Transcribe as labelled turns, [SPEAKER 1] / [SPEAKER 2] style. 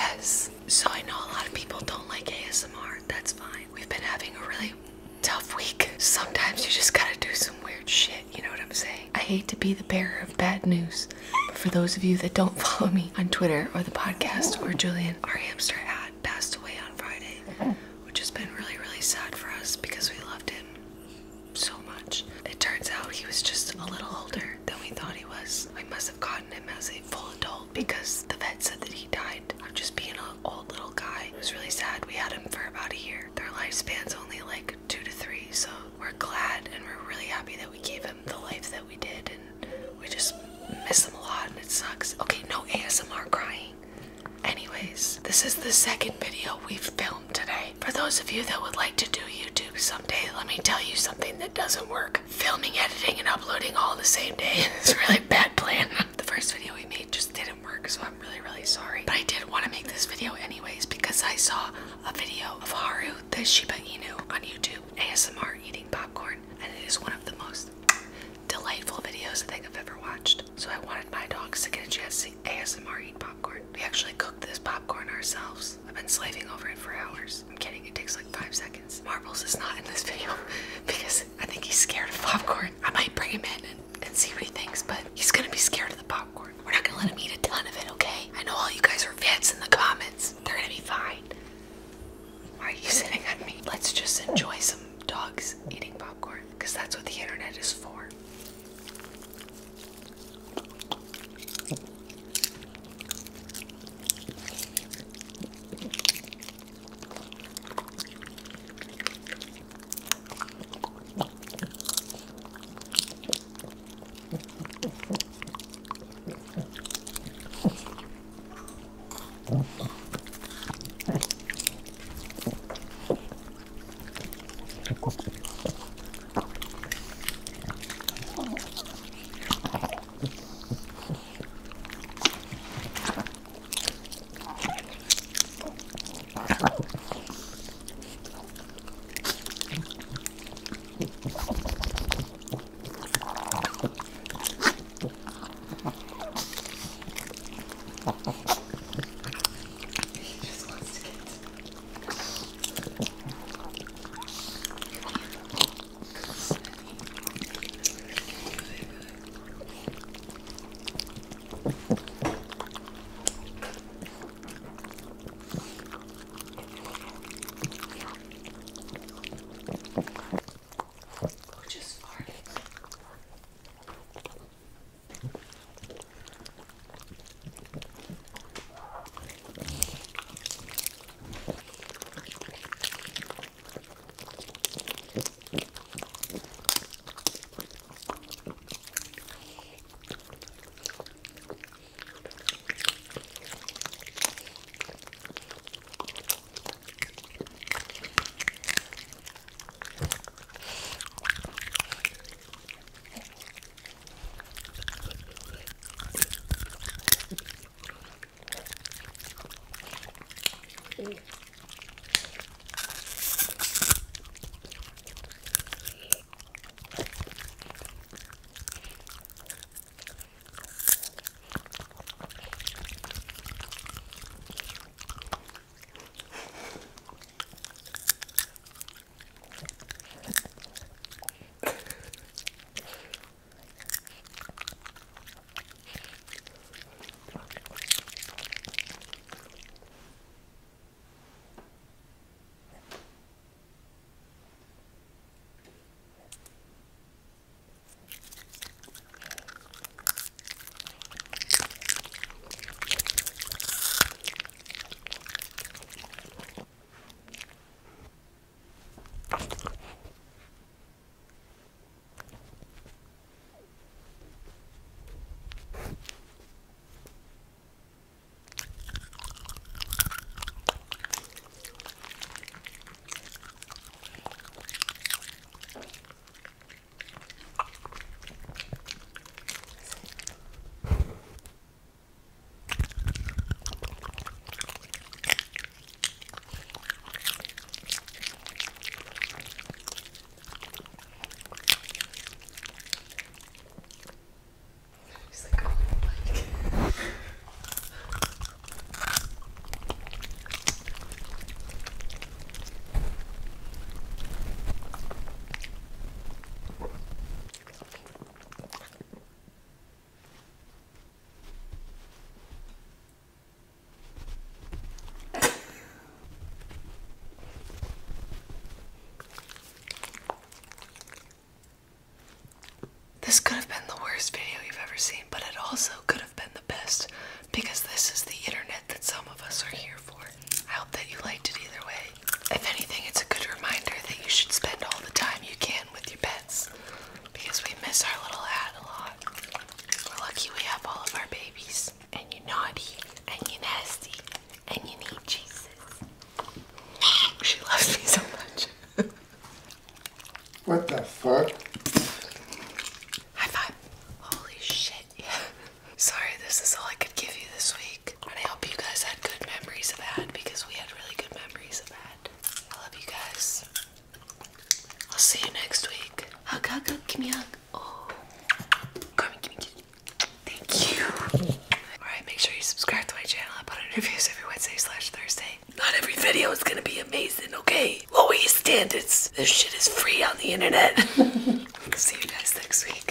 [SPEAKER 1] because, so I know a lot of people don't like ASMR. That's fine. We've been having a really tough week. Sometimes you just gotta do some weird shit, you know what I'm saying? I hate to be the bearer of bad news, but for those of you that don't follow me on Twitter or the podcast or Julian, our hamster had passed away on Friday, which has been really, really sad for us because we loved him so much. It turns out he was just a little older than we thought he was. We must have gotten him as a full adult because the vet said that he died of just being an old little guy. It was really sad. We had him for about a year. Their lifespan's only like 2 to 3, so we're glad and we're really happy that we gave him the life that we did, and we just miss him a lot and it sucks. Okay, no ASMR crying. Anyways, this is the second video we've filmed today. For those of you that would like to do YouTube someday, let me tell you something that doesn't work. Filming, editing, and uploading all the same day is a really bad plan. The first video we made just didn't work, so I'm really, really sorry. But I did want to make this video anyways because I saw a video of Haru, the Shiba Inu, on YouTube, ASMR eating popcorn, and it is one of the most delightful videos I think I've ever watched. So I wanted my dogs to get a chance to ASMR eat popcorn. We actually cooked this popcorn ourselves. I've been slaving over it for hours. I'm kidding, it takes like 5 seconds. Marbles is not in this video because I think he's scared of popcorn. I might bring him in and see what he thinks, but he's gonna be scared of the popcorn. We're not gonna let him eat a ton of it, okay? I know all you guys are fans in the comments. They're gonna be fine. Why are you sitting on me? Let's just enjoy some dogs eating popcorn because that's what the internet is for. seen, but it also could have been the best because this is the internet that some of us are here for. I hope that you liked it either way. If anything, it's a good reminder that you should spend all the time you can with your pets because we miss our little hat a lot. We're lucky we have all of our babies. And you're naughty, and you're nasty, and you need Jesus. She loves me so much.
[SPEAKER 2] What the fuck?
[SPEAKER 1] High five. Holy shit, yeah. Sorry, this is all I could give you this week. And I hope you guys had good memories of Ad because we had really good memories of Ad. I love you guys. I'll see you next week. Hug, hug, hug. Give me a hug. Oh. Come here, give me. Thank you. Alright, make sure you subscribe to my channel. I put out interviews every Wednesday/Thursday. Not every video is gonna be amazing, okay? Lower your standards. This shit is free on the internet. See you guys next week.